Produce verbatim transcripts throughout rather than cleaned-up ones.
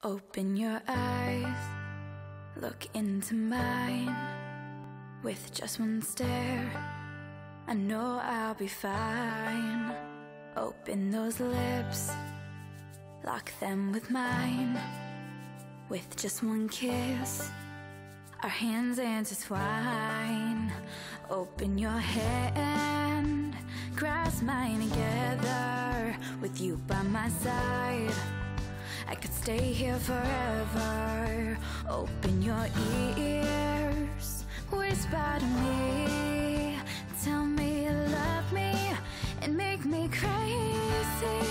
Open your eyes, look into mine. With just one stare, I know I'll be fine. Open those lips, lock them with mine. With just one kiss, our hands intertwine. Open your hand, grasp mine together. With you by my side, I could stay here forever. Open your ears, whisper to me. Tell me you love me and make me crazy.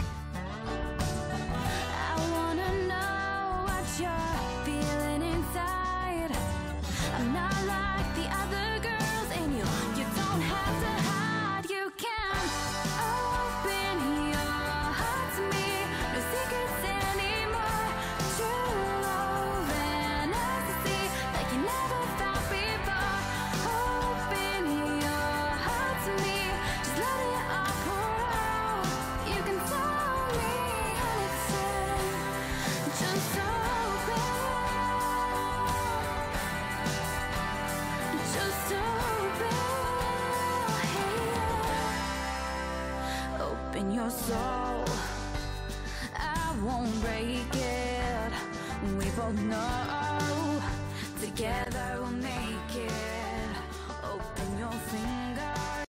I wanna know what you're feeling inside. I'm not like the other girls, and you, you don't have to hide. You can open your heart to me. No secrets anymore. True love and ecstasy like you never felt before. Open your heart to me. Just let it all pour out. You can tell me anything. Just open. Just open. Hey. Open your soul. I won't break it. We both know together we'll make it.